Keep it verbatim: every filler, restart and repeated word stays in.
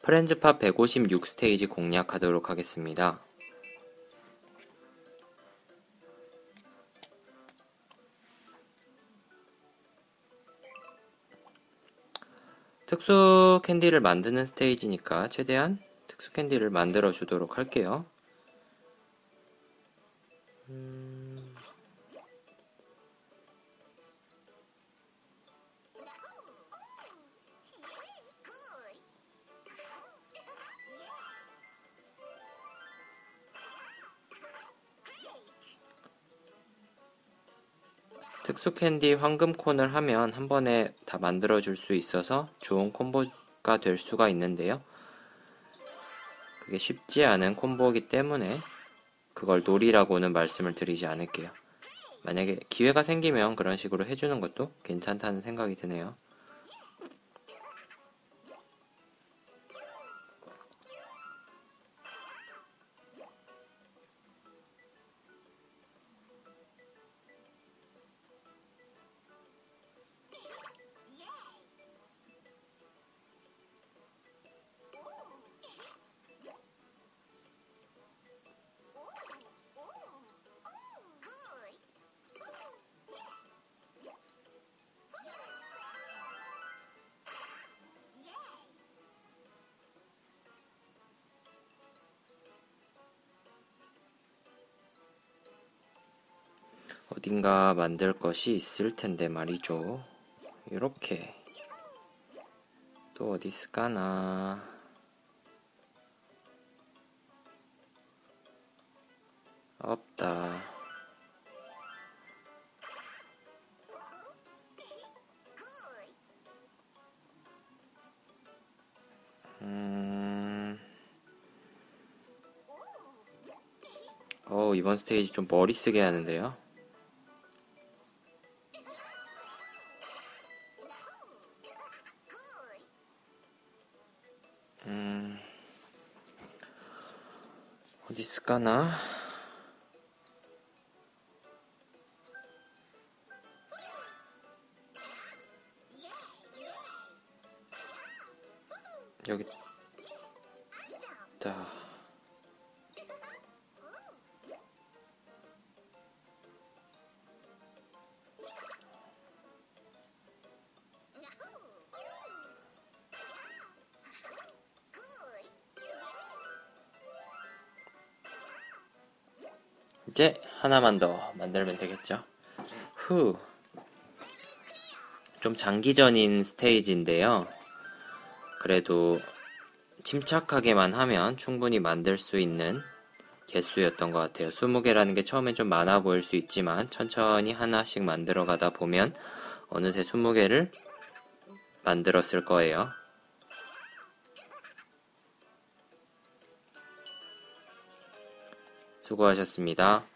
프렌즈팝 백오십육 스테이지 공략하도록 하겠습니다. 특수 캔디를 만드는 스테이지니까 최대한 특수 캔디를 만들어 주도록 할게요. 음... 특수 캔디 황금콘을 하면 한 번에 다 만들어 줄 수 있어서 좋은 콤보가 될 수가 있는데요. 그게 쉽지 않은 콤보이기 때문에 그걸 노리라고는 말씀을 드리지 않을게요. 만약에 기회가 생기면 그런 식으로 해주는 것도 괜찮다는 생각이 드네요. 어딘가 만들 것이 있을 텐데 말이죠. 이렇게 또 어디 있을까나. 없다. 음... 어, 이번 스테이지 좀 머리 쓰게 하는데요. 음... 어디 있을까나? 여기 있다. 이제 하나만 더 만들면 되겠죠. 후. 좀 장기전인 스테이지인데요. 그래도 침착하게만 하면 충분히 만들 수 있는 개수였던 것 같아요. 스무 개라는 게 처음엔 좀 많아 보일 수 있지만 천천히 하나씩 만들어 가다 보면 어느새 스무 개를 만들었을 거예요. 수고하셨습니다.